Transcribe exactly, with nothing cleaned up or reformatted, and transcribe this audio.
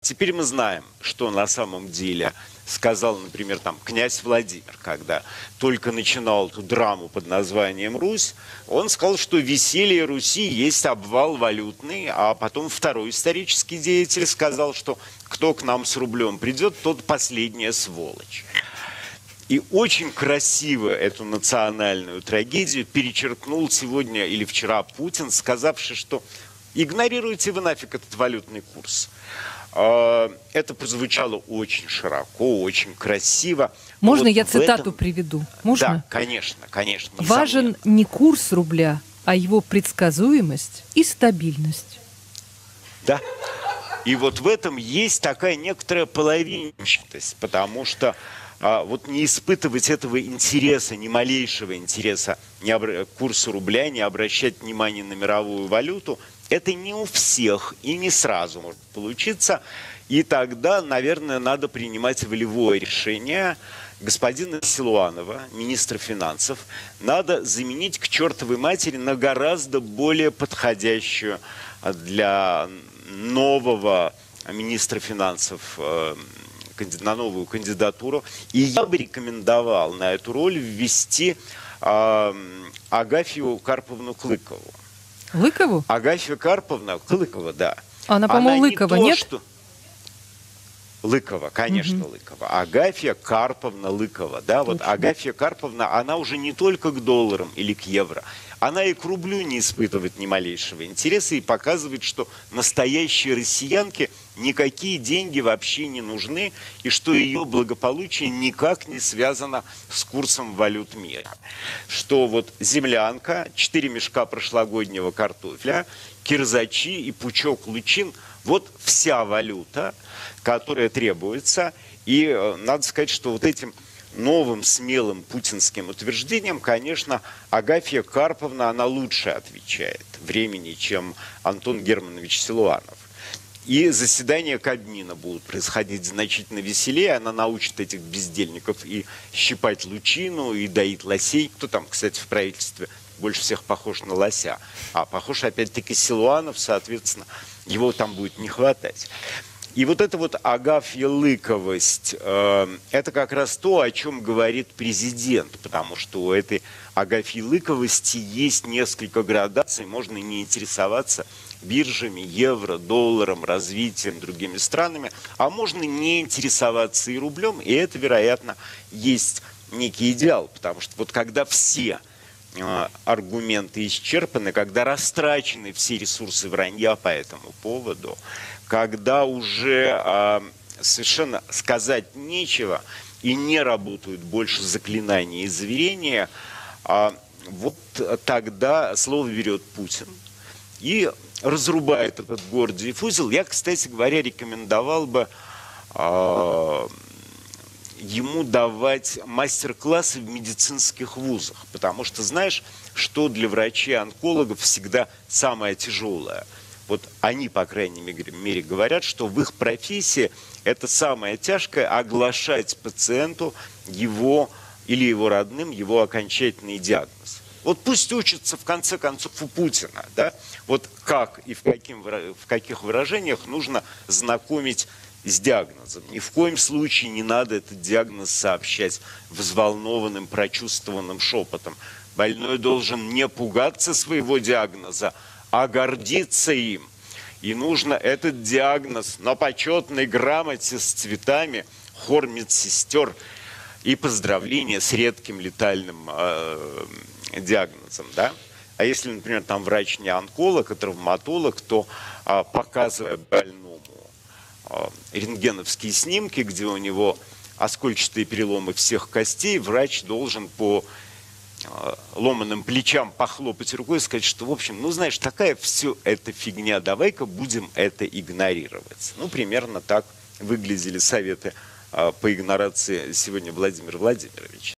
Теперь мы знаем, что на самом деле сказал, например, там, князь Владимир, когда только начинал эту драму под названием «Русь», он сказал, что веселье Руси есть обвал валютный, а потом второй исторический деятель сказал, что кто к нам с рублем придет, тот последняя сволочь. И очень красиво эту национальную трагедию перечеркнул сегодня или вчера Путин, сказавший, что игнорируйте вы нафиг этот валютный курс. Это прозвучало очень широко, очень красиво. Можно вот я цитату этом... приведу? Можно? Да, конечно, конечно. Важен несомненно. не курс рубля, а его предсказуемость и стабильность. Да. И вот в этом есть такая некоторая половинчатость, потому что а, вот не испытывать этого интереса, ни малейшего интереса не обра... к курсу рубля, не обращать внимания на мировую валюту, это не у всех и не сразу может получиться. И тогда, наверное, надо принимать волевое решение. Господина Силуанова, министра финансов, надо заменить к чертовой матери на гораздо более подходящую для нового министра финансов, на новую кандидатуру. И я бы рекомендовал на эту роль ввести Агафью Карповну Клыкову. Лыкову? Агафья Карповна Клыкова, да. Она, по-моему, Лыкова, не то, нет? Что... Лыкова, конечно, угу. Лыкова. Агафья Карповна Лыкова, да, вот Агафья Карповна, она уже не только к долларам или к евро, она и к рублю не испытывает ни малейшего интереса и показывает, что настоящей россиянке никакие деньги вообще не нужны, и что ее благополучие никак не связано с курсом валют мира. Что вот землянка, четыре мешка прошлогоднего картофеля, кирзачи и пучок лучин – вот вся валюта, которая требуется. И э, надо сказать, что вот этим новым смелым путинским утверждением, конечно, Агафья Карповна, она лучше отвечает времени, чем Антон Германович Силуанов. И заседания Кабмина будут происходить значительно веселее. Она научит этих бездельников и щипать лучину, и доить лосей. Кто там, кстати, в правительстве больше всех похож на лося? А похож, опять-таки, Силуанов, соответственно, его там будет не хватать. И вот эта вот Агафья Лыковость, э, это как раз то, о чем говорит президент, потому что у этой Агафьи Лыковости есть несколько градаций, можно не интересоваться биржами, евро, долларом, развитием, другими странами, а можно не интересоваться и рублем, и это, вероятно, есть некий идеал, потому что вот когда все э, аргументы исчерпаны, когда растрачены все ресурсы вранья по этому поводу, когда уже э, совершенно сказать нечего и не работают больше заклинания и заверения, э, вот тогда слово берет Путин и разрубает этот Гордиев узел. Я, кстати говоря, рекомендовал бы э, ему давать мастер-классы в медицинских вузах, потому что знаешь, что для врачей-онкологов всегда самое тяжелое. Вот они, по крайней мере, говорят, что в их профессии это самое тяжкое – оглашать пациенту его или его родным его окончательный диагноз. Вот пусть учатся, в конце концов, у Путина, да? Вот как и в, каким, в каких выражениях нужно знакомить с диагнозом. Ни в коем случае не надо этот диагноз сообщать взволнованным, прочувствованным шепотом. Больной должен не пугаться своего диагноза, а гордиться им. И нужно этот диагноз на почетной грамоте с цветами, хор медсестер и поздравления с редким летальным э, диагнозом. Да? А если, например, там врач не онколог, а травматолог, то э, показывая больному э, рентгеновские снимки, где у него оскольчатые переломы всех костей, врач должен по ломаным плечам похлопать рукой и сказать, что, в общем, ну, знаешь, такая все это фигня, давай-ка будем это игнорировать. Ну, примерно так выглядели советы по игнорации сегодня Владимира Владимировича.